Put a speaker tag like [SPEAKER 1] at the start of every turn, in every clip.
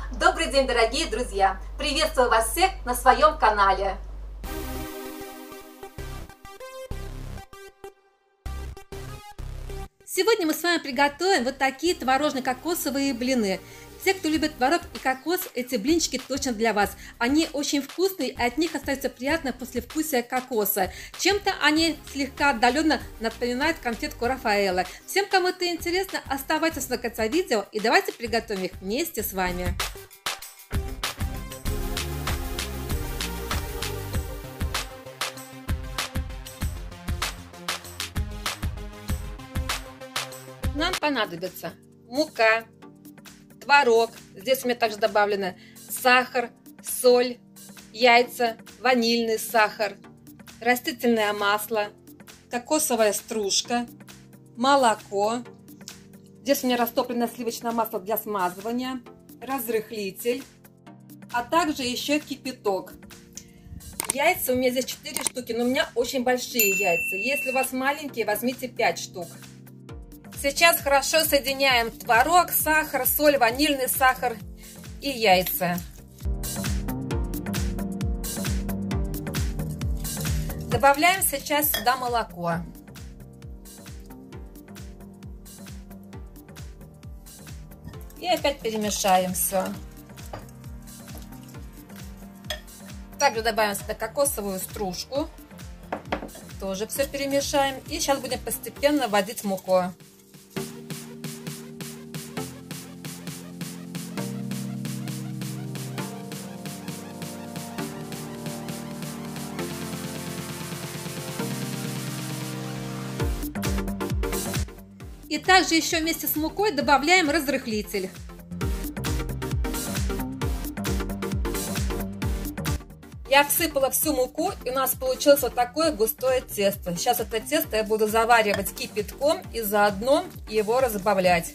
[SPEAKER 1] Добрый день, дорогие друзья! Приветствую вас всех на своем канале! Сегодня мы с вами приготовим вот такие творожно-кокосовые блины. Те, кто любит творог и кокос, эти блинчики точно для вас. Они очень вкусные, и от них остается приятное послевкусие кокоса. Чем-то они слегка отдаленно напоминают конфетку Рафаэлло. Всем, кому это интересно, оставайтесь до конца видео и давайте приготовим их вместе с вами. Нам понадобится мука, творог, здесь у меня также добавлено сахар, соль, яйца, ванильный сахар, растительное масло, кокосовая стружка, молоко, здесь у меня растопленное сливочное масло для смазывания, разрыхлитель, а также еще кипяток. Яйца у меня здесь 4 штуки, но у меня очень большие яйца. Если у вас маленькие, возьмите 5 штук. Сейчас хорошо соединяем творог, сахар, соль, ванильный сахар и яйца. Добавляем сейчас сюда молоко. И опять перемешаем все. Также добавим сюда кокосовую стружку. Тоже все перемешаем. И сейчас будем постепенно вводить муку. И также еще вместе с мукой добавляем разрыхлитель. Я всыпала всю муку, и у нас получилось вот такое густое тесто. Сейчас это тесто я буду заваривать кипятком и заодно его разбавлять.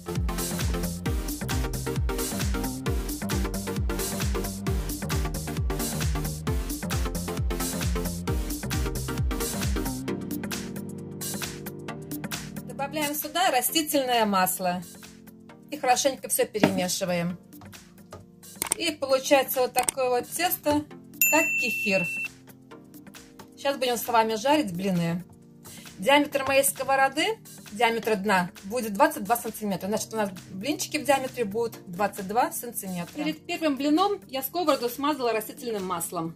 [SPEAKER 1] Добавляем сюда растительное масло и хорошенько все перемешиваем. И получается вот такое вот тесто, как кефир. Сейчас будем с вами жарить блины. Диаметр моей сковороды, диаметр дна, будет 22 сантиметра. Значит, у нас блинчики в диаметре будут 22 сантиметра. Перед первым блином я сковороду смазала растительным маслом.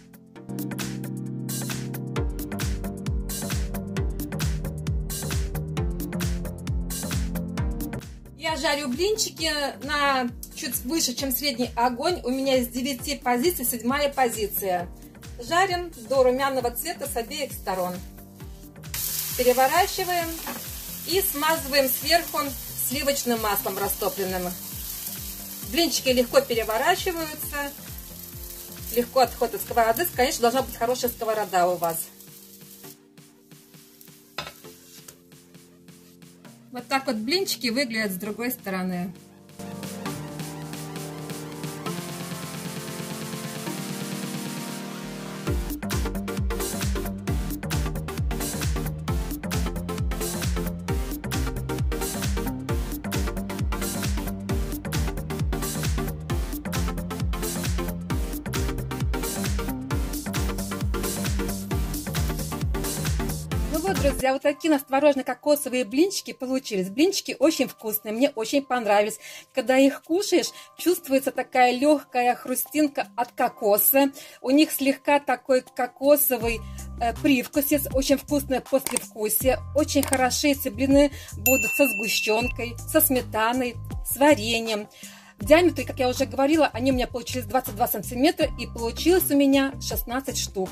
[SPEAKER 1] Я жарю блинчики на чуть выше, чем средний огонь. У меня из 9 позиций 7-я позиция. Жарим до румяного цвета с обеих сторон. Переворачиваем и смазываем сверху сливочным маслом растопленным. Блинчики легко переворачиваются, легко отходят от сковороды. Конечно, должна быть хорошая сковорода у вас. Вот так вот блинчики выглядят с другой стороны. Вот, друзья, вот такие у нас творожно-кокосовые блинчики получились. Блинчики очень вкусные, мне очень понравились. Когда их кушаешь, чувствуется такая легкая хрустинка от кокоса. У них слегка такой кокосовый привкус, есть очень вкусное послевкусие. Очень хороши эти блины будут со сгущенкой, со сметаной, с вареньем. В диаметре, как я уже говорила, они у меня получились 22 сантиметра и получилось у меня 16 штук.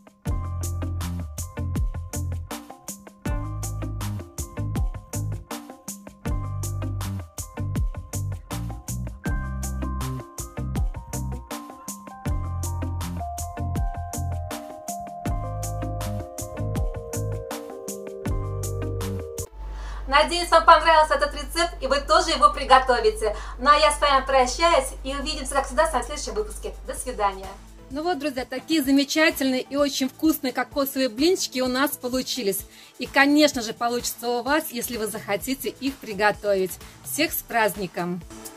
[SPEAKER 1] Надеюсь, вам понравился этот рецепт, и вы тоже его приготовите. Ну а я с вами прощаюсь, и увидимся, как всегда, в следующем выпуске. До свидания. Ну вот, друзья, такие замечательные и очень вкусные кокосовые блинчики у нас получились. И, конечно же, получится у вас, если вы захотите их приготовить. Всех с праздником!